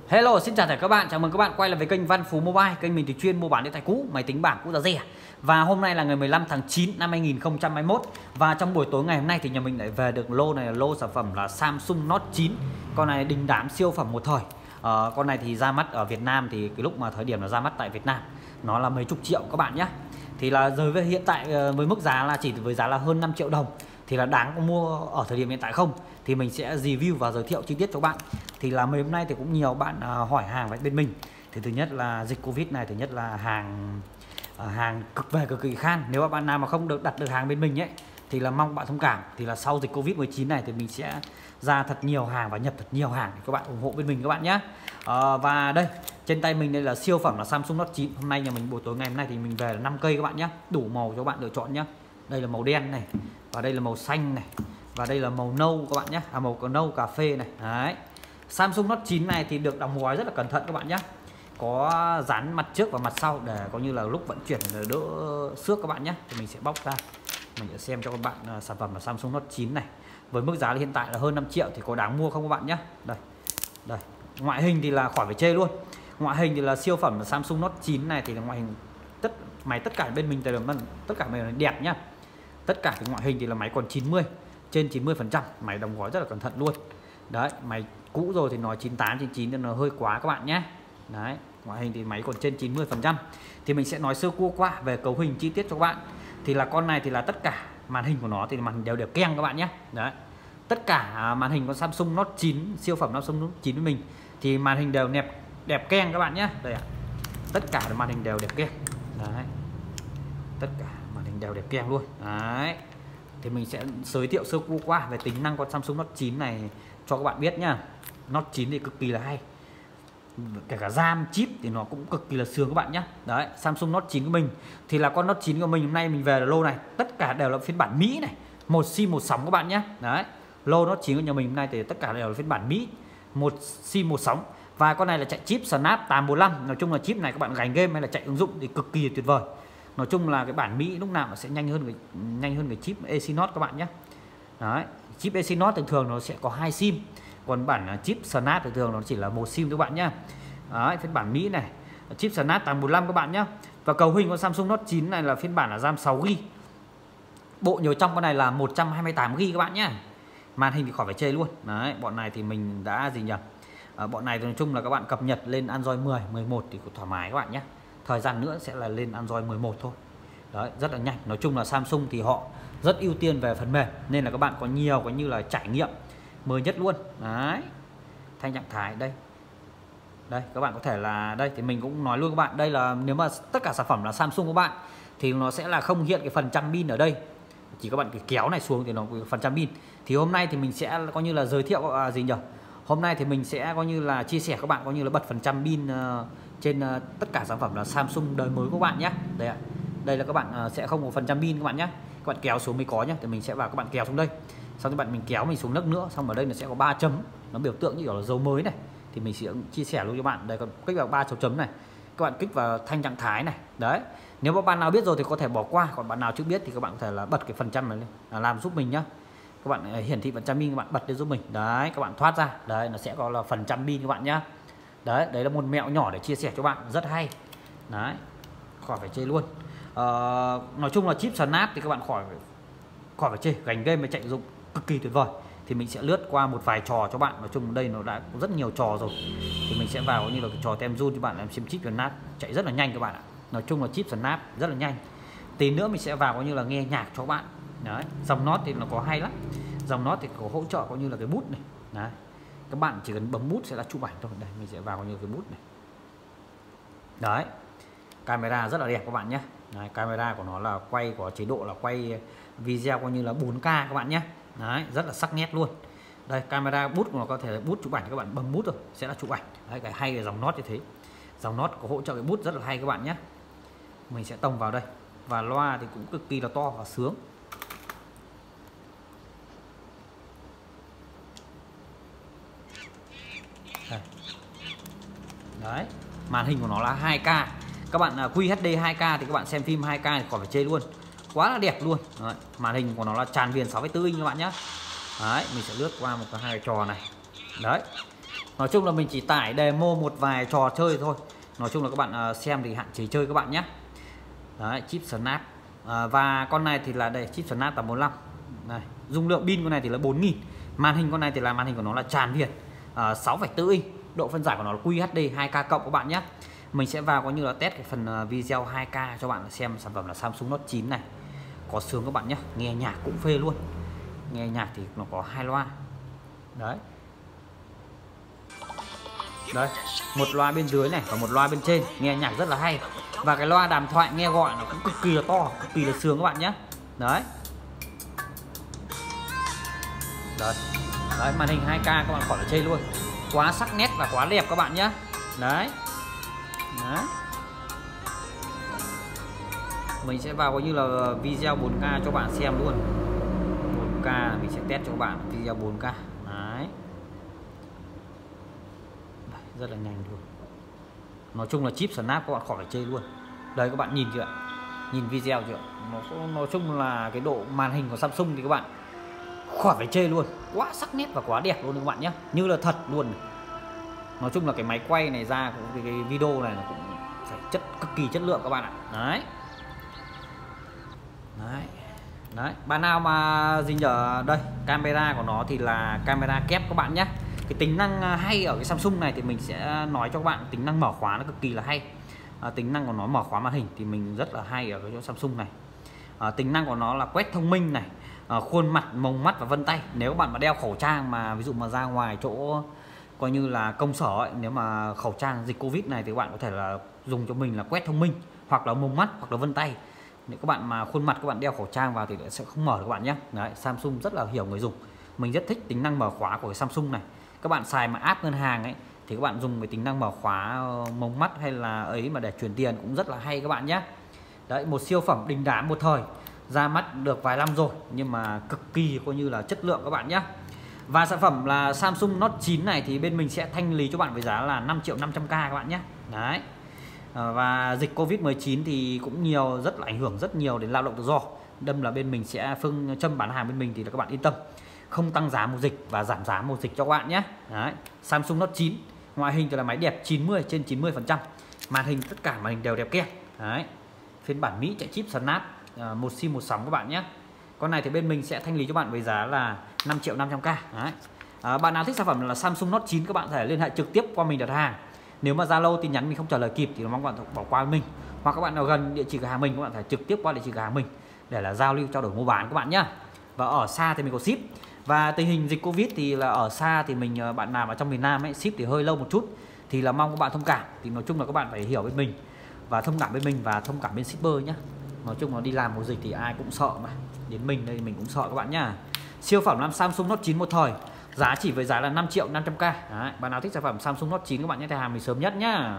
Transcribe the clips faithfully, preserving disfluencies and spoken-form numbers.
Hello, xin chào tất cả các bạn, chào mừng các bạn quay lại với kênh Văn Phú Mobile. Kênh mình thì chuyên mua bán điện thoại cũ, máy tính bảng cũ giá rẻ. Và hôm nay là ngày mười lăm tháng chín năm hai nghìn không trăm hai mươi mốt. Và trong buổi tối ngày hôm nay thì nhà mình lại về được lô này, là lô sản phẩm là Samsung Note chín. Con này đình đám siêu phẩm một thời. à, Con này thì ra mắt ở Việt Nam thì cái lúc mà thời điểm là ra mắt tại Việt Nam nó là mấy chục triệu các bạn nhé. Thì là giờ với hiện tại với mức giá là chỉ với giá là hơn năm triệu đồng thì là đáng có mua ở thời điểm hiện tại không, thì mình sẽ review và giới thiệu chi tiết cho bạn. Thì là mấy hôm nay thì cũng nhiều bạn hỏi hàng với bên mình. Thì thứ nhất là dịch Covid này, thứ nhất là hàng hàng cực về cực kỳ khan. Nếu mà bạn nào mà không được đặt được hàng bên mình ấy thì là mong bạn thông cảm. Thì là sau dịch Covid mười chín này thì mình sẽ ra thật nhiều hàng và nhập thật nhiều hàng để các bạn ủng hộ bên mình các bạn nhé. à, Và đây trên tay mình đây là siêu phẩm là Samsung Note chín. Hôm nay nhà mình buổi tối ngày hôm nay thì mình về là năm cây các bạn nhé, đủ màu cho bạn lựa chọn nhé. Đây là màu đen này, và đây là màu xanh này, và đây là màu nâu các bạn nhé, à, màu nâu cà phê này. Đấy, Samsung Note chín này thì được đóng gói rất là cẩn thận các bạn nhé, có dán mặt trước và mặt sau để có như là lúc vận chuyển đỡ xước các bạn nhé. Thì mình sẽ bóc ra, mình sẽ xem cho các bạn uh, sản phẩm là Samsung Note chín này với mức giá hiện tại là hơn năm triệu thì có đáng mua không các bạn nhé. Đây, đây, ngoại hình thì là khỏi phải chê luôn. Ngoại hình thì là siêu phẩm là Samsung Note chín này thì là ngoại hình tất máy tất cả bên mình thì là tất cả máy đẹp nhá. Tất cả cái ngoại hình thì là máy còn chín mươi, trên chín mươi phần trăm, máy đóng gói rất là cẩn thận luôn. Đấy, máy cũ rồi thì nói chín tám, chín chín nên nó hơi quá các bạn nhé. Đấy, ngoại hình thì máy còn trên chín mươi phần trăm. Thì mình sẽ nói sơ qua qua về cấu hình chi tiết cho các bạn. Thì là con này thì là tất cả màn hình của nó thì màn hình đều đều keng các bạn nhé. Đấy, tất cả màn hình con Samsung Note chín, siêu phẩm Samsung Note chín với mình thì màn hình đều đẹp đẹp keng các bạn nhé. Đây ạ, tất cả màn hình đều đẹp keng. Đấy, tất cả màn hình đều đẹp keng luôn. Đấy, thì mình sẽ giới thiệu sơ qua qua về tính năng con Samsung Note chín này cho các bạn biết nhá. Note chín thì cực kỳ là hay, kể cả RAM chip thì nó cũng cực kỳ là sướng các bạn nhé. Đấy, Samsung Note chín của mình thì là con Note chín của mình hôm nay mình về là lô này, tất cả đều là phiên bản Mỹ này, một sim một sóng các bạn nhé. Đấy, lô Note chín của nhà mình hôm nay thì tất cả đều là phiên bản Mỹ, một sim một sóng. Và con này là chạy chip Snap tám bốn lăm. Nói chung là chip này các bạn gánh game hay là chạy ứng dụng thì cực kỳ tuyệt vời. Nói chung là cái bản Mỹ lúc nào nó sẽ nhanh hơn cái nhanh hơn cái chip Exynos các bạn nhé. Đấy, chip Exynos thường thường nó sẽ có hai sim, còn bản chip Snap thường thường nó chỉ là một sim các bạn nhé. Đấy, phiên bản Mỹ này chip Snap tám bốn lăm các bạn nhé. Và cấu hình con Samsung Note chín này là phiên bản là RAM sáu gi ga bai. Bộ nhớ trong con này là một trăm hai mươi tám gi ga bai các bạn nhé. Màn hình thì khỏi phải chê luôn. Đấy, bọn này thì mình đã gì nhỉ? À, bọn này thì nói chung là các bạn cập nhật lên Android mười, mười một thì cũng thoải mái các bạn nhé. Thời gian nữa sẽ là lên Android mười một thôi. Đấy, rất là nhanh. Nói chung là Samsung thì họ rất ưu tiên về phần mềm nên là các bạn có nhiều có như là trải nghiệm mới nhất luôn. Đấy, thanh trạng thái đây. Đây, các bạn có thể là đây thì mình cũng nói luôn các bạn, đây là nếu mà tất cả sản phẩm là Samsung các bạn thì nó sẽ là không hiện cái phần trăm pin ở đây. Chỉ các bạn cái kéo này xuống thì nó có phần trăm pin. Thì hôm nay thì mình sẽ coi như là giới thiệu à, gì nhỉ? Hôm nay thì mình sẽ coi như là chia sẻ các bạn coi như là bật phần trăm pin uh, trên uh, tất cả sản phẩm là Samsung đời mới của bạn nhé. Đây ạ. Đây là các bạn uh, sẽ không có phần trăm pin các bạn nhé. Các bạn kéo xuống mới có nhé. Thì mình sẽ vào các bạn kéo xuống đây. Xong các bạn mình kéo mình xuống nấc nữa, xong ở đây nó sẽ có ba chấm, nó biểu tượng như kiểu là dấu mới này. Thì mình sẽ chia sẻ luôn cho bạn. Đây, còn kích vào ba dấu chấm này. Các bạn kích vào thanh trạng thái này. Đấy. Nếu mà bạn nào biết rồi thì có thể bỏ qua, còn bạn nào chưa biết thì các bạn có thể là bật cái phần trăm này lên, là làm giúp mình nhá. Các bạn hiển thị phần trăm pin, các bạn bật lên giúp mình. Đấy, các bạn thoát ra. Đấy, nó sẽ có là phần trăm pin các bạn nhá. Đấy, đấy là một mẹo nhỏ để chia sẻ cho bạn, rất hay. Đấy, khỏi phải chê luôn. à, Nói chung là chip Snap thì các bạn khỏi khỏi phải chê, gánh game mà chạy dụng cực kỳ tuyệt vời. Thì mình sẽ lướt qua một vài trò cho bạn. Nói chung đây nó đã có rất nhiều trò rồi. Thì mình sẽ vào như là cái trò tem run cho bạn, làm xem chip Snap chạy rất là nhanh các bạn ạ. Nói chung là chip Snap rất là nhanh. Tí nữa mình sẽ vào coi như là nghe nhạc cho bạn. Đấy, dòng Note thì nó có hay lắm. Dòng Note thì có hỗ trợ coi như là cái bút này. Đấy, các bạn chỉ cần bấm bút sẽ là chụp ảnh thôi. Đây, mình sẽ vào coi như cái bút này. Đấy, camera rất là đẹp các bạn nhé. Đấy, camera của nó là quay, có chế độ là quay video coi như là bốn K các bạn nhé. Đấy, rất là sắc nét luôn. Đây, camera bút của nó có thể là bút chụp ảnh, các bạn bấm bút rồi sẽ là chụp ảnh. Đấy, cái hay là dòng Note như thế. Dòng Note có hỗ trợ cái bút rất là hay các bạn nhé. Mình sẽ tông vào đây. Và loa thì cũng cực kỳ là to và sướng. Đây. Đấy, màn hình của nó là hai K. Các bạn uh, quy hát đê hai K thì các bạn xem phim hai K thì khỏi phải chê luôn, quá là đẹp luôn. Đấy, màn hình của nó là tràn viền sáu phẩy bốn inch các bạn nhé. Đấy, mình sẽ lướt qua một cái hai trò này. Đấy, Nói chung là mình chỉ tải demo một vài trò chơi thôi. Nói chung là các bạn xem thì hạn chế chơi các bạn nhé. Đấy, chip Snap. À, và con này thì là đây, chip Snap tám bốn lăm. Này, dung lượng pin con này thì là bốn nghìn. Màn hình con này thì là màn hình của nó là tràn viền, à, sáu phẩy bốn inch. Độ phân giải của nó là Q H D hai K cộng các bạn nhé. Mình sẽ vào coi như là test cái phần video hai K cho bạn xem sản phẩm là Samsung Note chín này. Có sướng các bạn nhé, nghe nhạc cũng phê luôn. Nghe nhạc thì nó có hai loa. Đấy. Đấy, một loa bên dưới này và một loa bên trên, nghe nhạc rất là hay. Và cái loa đàm thoại nghe gọi nó cũng cực kỳ là to, cực kỳ là sướng các bạn nhé. Đấy. Đấy. Đấy, màn hình hai K các bạn khỏi là chê luôn. Quá sắc nét và quá đẹp các bạn nhé. Đấy. Đấy. Mình sẽ vào coi như là video bốn K cho bạn xem luôn. bốn K mình sẽ test cho các bạn video bốn K. Đấy. Đấy, rất là nhanh luôn. Nói chung là chip Snap các bạn khỏi phải chê luôn. Đây các bạn nhìn chưa ạ? Nhìn video chưa? Nó nói chung là cái độ màn hình của Samsung thì các bạn khỏi phải chê luôn. Quá sắc nét và quá đẹp luôn các bạn nhé. Như là thật luôn. Nói chung là cái máy quay này ra cái, cái video này nó cũng phải chất cực kỳ chất lượng các bạn ạ. Đấy. Đấy. Đấy, bạn nào mà gì nhờ đây, camera của nó thì là camera kép các bạn nhé. Cái tính năng hay ở cái Samsung này thì mình sẽ nói cho các bạn, tính năng mở khóa nó cực kỳ là hay. À, tính năng của nó mở khóa màn hình thì mình rất là hay ở cái chỗ Samsung này. À, tính năng của nó là quét thông minh này, à, khuôn mặt, mống mắt và vân tay. Nếu các bạn mà đeo khẩu trang mà ví dụ mà ra ngoài chỗ coi như là công sở ấy, nếu mà khẩu trang dịch Covid này thì các bạn có thể là dùng cho mình là quét thông minh hoặc là mống mắt hoặc là vân tay. Nếu các bạn mà khuôn mặt các bạn đeo khẩu trang vào thì sẽ không mở các bạn nhé. Đấy, Samsung rất là hiểu người dùng. Mình rất thích tính năng mở khóa của cái Samsung này. Các bạn xài mà app ngân hàng ấy thì các bạn dùng cái tính năng mở khóa mống mắt hay là ấy mà để chuyển tiền cũng rất là hay các bạn nhé. Đấy, một siêu phẩm đình đám một thời, ra mắt được vài năm rồi nhưng mà cực kỳ coi như là chất lượng các bạn nhé. Và sản phẩm là Samsung Note chín này thì bên mình sẽ thanh lý cho bạn với giá là năm triệu năm trăm k các bạn nhé. Đấy. Và dịch Covid mười chín thì cũng nhiều, rất là ảnh hưởng rất nhiều đến lao động tự do. Đâm là bên mình sẽ phương châm bán hàng bên mình thì là các bạn yên tâm, không tăng giá mùa dịch và giảm giá mùa dịch cho các bạn nhé. Đấy. Samsung Note chín, ngoại hình thì là máy đẹp chín mươi trên chín mươi phần trăm, màn hình tất cả màn hình đều đẹp kép. Đấy. Phiên bản Mỹ chạy chip Snap, một sim một sóng các bạn nhé. Con này thì bên mình sẽ thanh lý cho bạn với giá là năm triệu năm trăm k. Đấy. À, bạn nào thích sản phẩm là Samsung Note chín các bạn có thể liên hệ trực tiếp qua mình đặt hàng. Nếu mà Zalo tin nhắn mình không trả lời kịp thì mong các bạn bỏ qua với mình, hoặc các bạn nào gần địa chỉ cửa hàng mình các bạn phải trực tiếp qua địa chỉ cửa hàng mình để là giao lưu trao đổi mua bán các bạn nhé. Và ở xa thì mình có ship. Và tình hình dịch Covid thì là ở xa thì mình, bạn nào ở trong miền Nam ấy ship thì hơi lâu một chút thì là mong các bạn thông cảm. Thì nói chung là các bạn phải hiểu bên mình và thông cảm bên mình và thông cảm bên shipper nhé. Nói chung là đi làm mùa dịch thì ai cũng sợ mà, đến mình đây mình cũng sợ các bạn nhá. Siêu phẩm làm Samsung Note chín một thời, giá chỉ với giá là năm triệu năm trăm k. Đấy, bạn nào thích sản phẩm Samsung Note chín các bạn nhé, thay hàng mình sớm nhất nhá.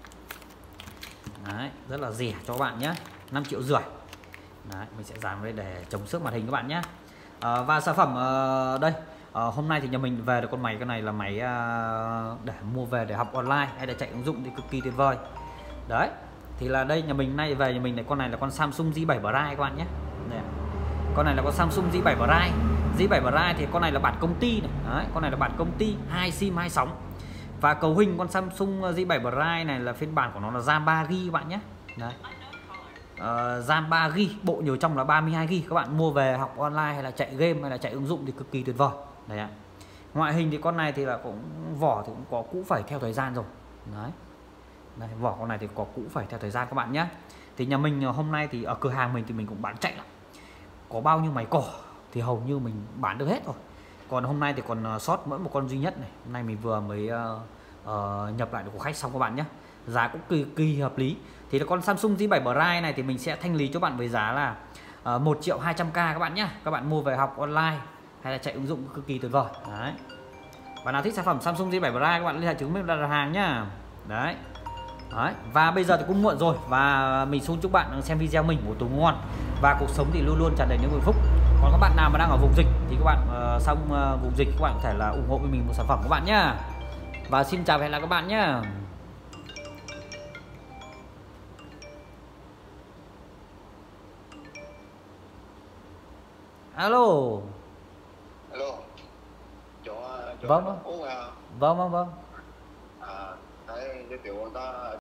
Đấy, rất là rẻ cho các bạn nhé, năm triệu rưỡi. Đấy, mình sẽ dán đây để chống xước màn hình các bạn nhé. À, và sản phẩm uh, đây uh, hôm nay thì nhà mình về được con máy, cái này là máy uh, để mua về để học online hay là chạy ứng dụng thì cực kỳ tuyệt vời. Đấy, thì là đây nhà mình nay về nhà mình này, con này là con Samsung Z bảy Prime các bạn nhé. Đây. Con này là con Samsung Z bảy Prime. Z bảy Prime thì con này là bản công ty này. Đấy, con này là bản công ty, hai sim hai sóng. Và cấu hình con Samsung Z bảy Prime này là phiên bản của nó là RAM ba gi ga bai các bạn nhé. Đấy. Uh, RAM ba gi ga bai, bộ nhớ trong là ba mươi hai gi ga bai. Các bạn mua về học online hay là chạy game hay là chạy ứng dụng thì cực kỳ tuyệt vời. Đấy ạ. Ngoại hình thì con này thì là cũng vỏ thì cũng có cũ phẩy theo thời gian rồi. Đấy. Đây, vỏ con này thì có cũ phẩy theo thời gian các bạn nhé. Thì nhà mình hôm nay thì ở cửa hàng mình thì mình cũng bán chạy lắm. Có bao nhiêu máy cỏ thì hầu như mình bán được hết rồi. Còn hôm nay thì còn sót mỗi một con duy nhất này. Hôm nay mình vừa mới uh, uh, nhập lại được của khách xong các bạn nhé. Giá cũng kỳ, kỳ hợp lý. Thì là con Samsung Z bảy Prime này thì mình sẽ thanh lý cho bạn với giá là uh, một triệu hai trăm k các bạn nhé. Các bạn mua về học online hay là chạy ứng dụng cực kỳ tuyệt vời. Đấy. Bạn nào thích sản phẩm Samsung Z bảy Prime các bạn liên hệ chứng minh đặt hàng nhá. Đấy. Đấy. Và bây giờ thì cũng muộn rồi và mình xin chúc bạn xem video mình một tối ngon và cuộc sống thì luôn luôn tràn đầy những hạnh phúc. Còn các bạn nào mà đang ở vùng dịch thì các bạn uh, xong uh, vùng dịch các bạn có thể là ủng hộ với mình một sản phẩm các bạn nhá. Và xin chào và hẹn gặp lại các bạn nhá. Alo. Alo. Chỗ, chỗ Vâng. uống à. Vâng vâng vâng. À, thấy giới thiệu người ta